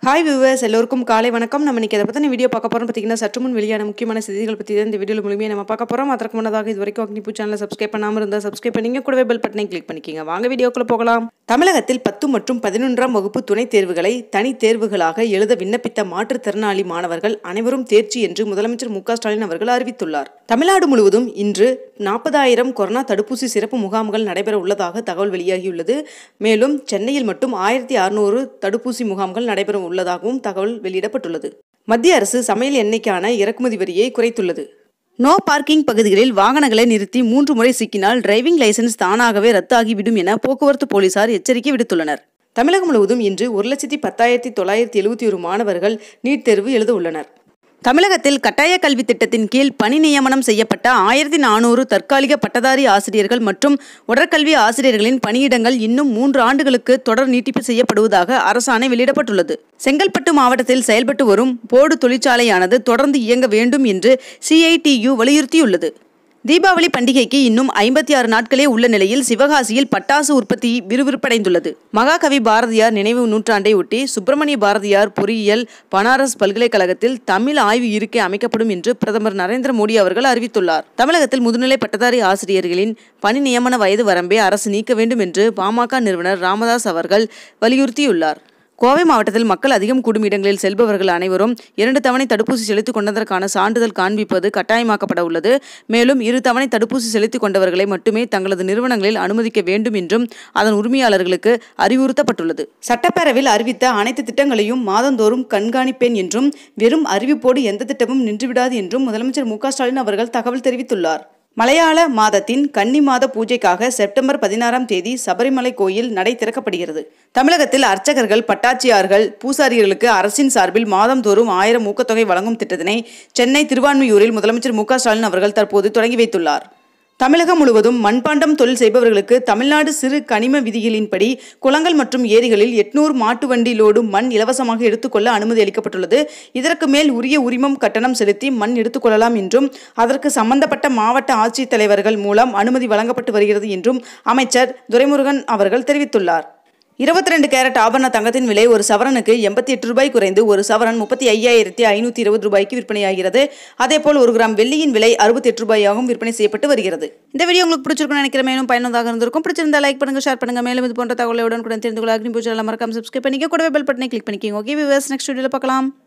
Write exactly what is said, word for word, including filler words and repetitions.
Hi viewers, எல்லோருக்கும் காலை வணக்கம். நம்ம இன்னைக்கு அதை பற்றின வீடியோ பார்க்க போகிறோம். பார்த்தீங்கன்னா சற்று முன் வெளியான முக்கியமான செய்திகள் பற்றி தான் இந்த வீடியோ மூலமே நம்ம பார்க்க போகிறோம். அதற்கு முன்னதாக இது வரைக்கும் அக்னிபூ சேனலை சப்ஸ்கிரைப் பண்ணாமல் இருந்தால் சப்ஸ்கிரைப் பண்ணிங்க, கூடவே பெல் பட்டனை கிளிக் பண்ணிக்கோங்க. வாங்க வீடியோக்குள்ள போகலாம். தமிழகத்தில் பத்து மற்றும் பதினொன்றாம் வகுப்பு துணைத் தேர்வுகளை தனி தேர்வுகளாக எழுத விண்ணப்பித்த மாற்றுத்திறனாளி மாணவர்கள் அனைவரும் தேர்ச்சி என்று முதலமைச்சர் மு க ஸ்டாலின் அவர்கள் அறிவித்துள்ளார். தமிழ்நாடு முழுவதும் இன்று நாற்பதாயிரம் கொரோனா தடுப்பூசி சிறப்பு முகாம்கள் நடைபெற உள்ளதாக தகவல் வெளியாகியுள்ளது. மேலும் சென்னையில் மட்டும் ஆயிரத்தி அறுநூறு தடுப்பூசி முகாம்கள் நடைபெற உள்ளதாகவும் தகவல் வெளியிடப்பட்டுள்ளது. மத்திய அரசு சமையல் எண்ணெய்க்கான இறக்குமதி வரியை குறைத்துள்ளது. நோ பார்க்கிங் பகுதிகளில் வாகனங்களை நிறுத்தி மூன்று முறை சிக்கினால் டிரைவிங் லைசன்ஸ் தானாகவே ரத்தாகிவிடும் என போக்குவரத்து போலீசார் எச்சரிக்கை விடுத்துள்ளனர். தமிழகம் முழுவதும் இன்று ஒரு லட்சத்தி பத்தாயிரத்தி தொள்ளாயிரத்தி எழுபத்தி ஒரு மாணவர்கள் நீட் தேர்வு எழுத உள்ளனர். தமிழகத்தில் கட்டாய கல்வி திட்டத்தின் கீழ் பணி நியமனம் செய்யப்பட்ட ஆயிரத்தி நானூறு தற்காலிக பட்டதாரி ஆசிரியர்கள் மற்றும் உடற்கல்வி ஆசிரியர்களின் பணியிடங்கள் இன்னும் மூன்று ஆண்டுகளுக்கு தொடர் நீட்டிப்பு செய்யப்படுவதாக அரசாணை வெளியிடப்பட்டுள்ளது. செங்கல்பட்டு மாவட்டத்தில் செயல்பட்டு வரும் போர்டு தொழிற்சாலையானது தொடர்ந்து இயங்க வேண்டும் என்று சி ஐ டி யு வலியுறுத்தியுள்ளது. தீபாவளி பண்டிகைக்கு இன்னும் ஐம்பத்தி ஆறு நாட்களே உள்ள நிலையில் சிவகாசியில் பட்டாசு உற்பத்தி விறுவிறுப்படைந்துள்ளது. மகாகவி பாரதியார் நினைவு நூற்றாண்டை ஒட்டி சுப்பிரமணிய பாரதியார் பொறியியல் பனாரஸ் பல்கலைக்கழகத்தில் தமிழ் ஆய்வு இருக்கை அமைக்கப்படும் என்று பிரதமர் நரேந்திர மோடி அவர்கள் அறிவித்துள்ளார். தமிழகத்தில் முதுநிலை பட்டதாரி ஆசிரியர்களின் பணி நியமன வயது வரம்பை அரசு நீக்க வேண்டும் என்று பா ம க நிறுவனர் ராமதாஸ் அவர்கள் வலியுறுத்தியுள்ளார். கோவை மாவட்டத்தில் மக்கள் அதிகம் கூடும் இடங்களில் செல்பவர்கள் அனைவரும் இரண்டு தவணை தடுப்பூசி செலுத்திக் கொண்டதற்கான சான்றிதழ் காண்பிப்பது கட்டாயமாக்கப்பட உள்ளது. மேலும் இரு தவணை தடுப்பூசி செலுத்திக் கொண்டவர்களை மட்டுமே தங்களது நிறுவனங்களில் அனுமதிக்க வேண்டும் என்றும் அதன் உரிமையாளர்களுக்கு அறிவுறுத்தப்பட்டுள்ளது. சட்டப்பேரவையில் அறிவித்த அனைத்து திட்டங்களையும் மாதந்தோறும் கண்காணிப்பேன் என்றும் வெறும் அறிவிப்போடு எந்த திட்டமும் நின்றுவிடாது என்றும் முதலமைச்சர் மு க ஸ்டாலின் அவர்கள் தகவல் தெரிவித்துள்ளார். மலையாள மாதத்தின் கன்னி மாத பூஜைக்காக செப்டம்பர் பதினாறாம் தேதி சபரிமலை கோயில் நடை திறக்கப்படுகிறது. தமிழகத்தில் அர்ச்சகர்கள், பட்டாட்சியார்கள், பூசாரிகளுக்கு அரசின் சார்பில் மாதந்தோறும் ஆயிரம் ஊக்கத்தொகை வழங்கும் திட்டத்தினை சென்னை திருவான்மியூரில் முதலமைச்சர் மு க ஸ்டாலின் அவர்கள் தற்போது தொடங்கி வைத்துள்ளார். தமிழகம் முழுவதும் மண்பாண்டம் தொழில் செய்பவர்களுக்கு தமிழ்நாடு சிறு கனிம விதிகளின்படி குளங்கள் மற்றும் ஏரிகளில் எட்நூறு மாட்டு வண்டி லோடு மண் இலவசமாக எடுத்துக்கொள்ள அனுமதி அளிக்கப்பட்டுள்ளது. இதற்கு மேல் உரிய உரிமம் கட்டணம் செலுத்தி மண் எடுத்துக்கொள்ளலாம் என்றும் அதற்கு சம்பந்தப்பட்ட மாவட்ட ஆட்சித்தலைவர்கள் மூலம் அனுமதி வழங்கப்பட்டு வருகிறது என்றும் அமைச்சர் துரைமுருகன் அவர்கள் தெரிவித்துள்ளார். இருபத்தி ரெண்டு கேரட் ஆபரண தங்கத்தின் விலை ஒரு சவரனுக்கு எண்பத்தி எட்டு ரூபாய் குறைந்து ஒரு சவரன் முப்பத்தி ஐயாயிரத்தி ஐநூற்றி இருபது ரூபாய்க்கு விற்பனையாகிறது. அதேபோல் ஒரு கிராம் வெள்ளியின் விலை அறுபத்தி எட்டு ரூபாயாகவும் விற்பனை செய்யப்பட்டு வருகிறது. இந்த வீடியோ உங்களுக்கு பிடிச்சிருக்குன்னு நினைக்கிறேன். மேலும் பயனுள்ளதாக இருந்திருக்கும். பிடிச்சிருந்தா லைக் பண்ணுங்க, ஷேர் பண்ணுங்க. மேலும் இது போன்ற தகவலுடன் கூட தெரிந்து கொள்ள அக்னிபூ சேனலை மறக்காம சப்ஸ்கிரைப் பண்ணிக்க, கூடவே பெல் பட்டனை கிளிக் பண்ணிக்கோங்க. ஓகே வியூவர்ஸ், நெக்ஸ்ட் வீடியோல பார்க்கலாம்.